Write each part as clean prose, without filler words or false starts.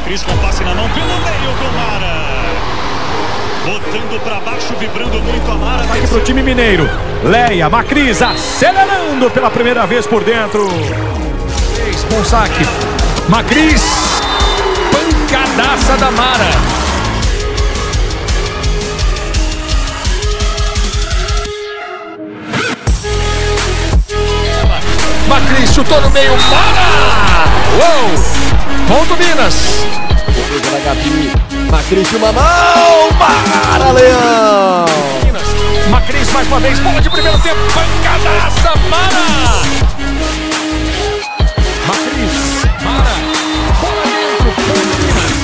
Macris com passe na mão pelo meio com Mara. Botando pra baixo, vibrando muito a Mara. Aqui pro time mineiro. Leia, Macris acelerando pela primeira vez por dentro. Bom saque. Macris. Pancadaça da Mara. Macris chutou no meio. Mara! Uou! Ponto Minas. Defesa da Gabi. Macris de uma mão. Mara, Leão! Macris mais uma vez. Bola de primeiro tempo. Pancadaça. Mara! Macris. Mara. Bola dentro. Ponto Minas.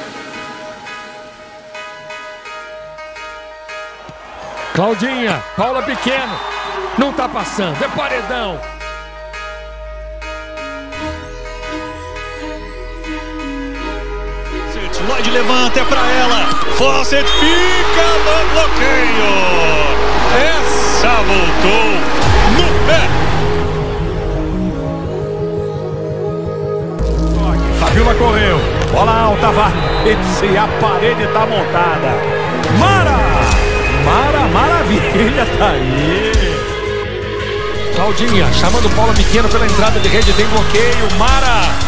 Claudinha. Paula Pequeno. Não tá passando. É paredão. Lloyd levanta, é pra ela. Fawcett fica no bloqueio. Essa voltou no pé. Fabiola correu. Bola alta, vai. E a parede tá montada. Mara! Mara, maravilha, tá aí. Claudinha chamando Paula Pequeno pela entrada de rede. Tem bloqueio. Mara!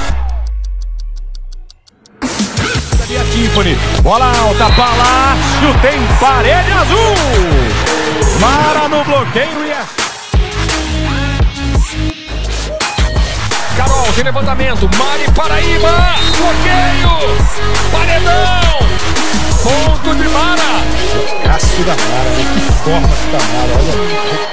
Tiffany, bola alta, Palácio, tem parede azul. Mara no bloqueio e é. Carol, tem levantamento. Mari Paraíba, bloqueio. Paredão. Ponto de Mara. Cássio da Mara, que forma que tá Mara, olha.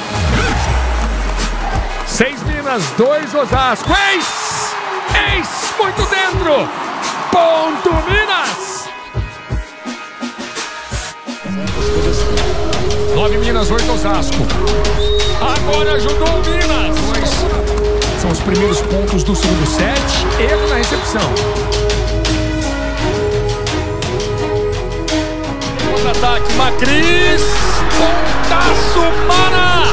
6 Minas, 2 Osasco. Ex, muito dentro. Ponto Minas! 9 Minas, 8 Osasco. Agora ajudou o Minas. São os primeiros pontos do segundo set. Erro na recepção. Contra-ataque, Macris. Pontaço, Mara.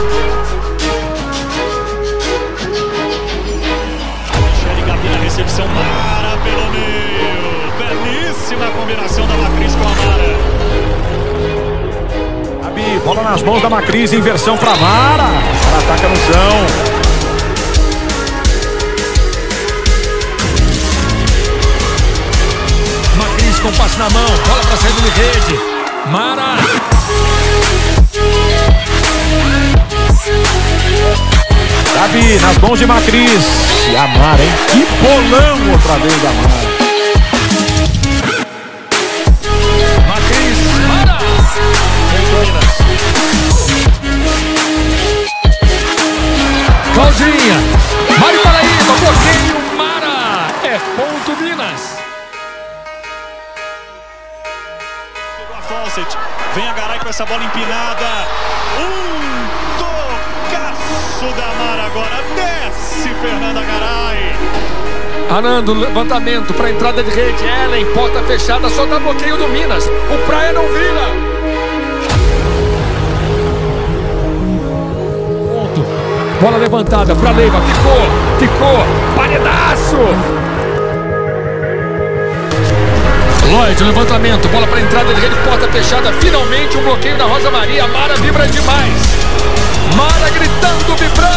Michele Gabi na recepção, Mara pelo meio. Belíssima combinação da Macris com a Mara. Gabi, bola nas mãos da Macris, inversão pra Mara. Mara ataca no chão. Macris com passe na mão, bola pra saída de rede. Mara. Gabi, nas mãos de Macris. E a Mara, hein? Que bolão outra vez da Mara. Claudinha, Mari Paraíba, bloqueio, Mara, é ponto Minas. Pegou a Fawcett, vem a Garay com essa bola empinada. Tocaço da Mara agora, desce Fernanda Garay. Anando, levantamento para entrada de rede, Ellen, porta fechada, só dá bloqueio do Minas. O Praia não vira. Bola levantada para Leiva, ficou, paredaço. Lloyd, levantamento, bola para entrada de rede, porta fechada, finalmente um bloqueio da Rosa Maria. Mara vibra demais. Mara gritando, vibrando.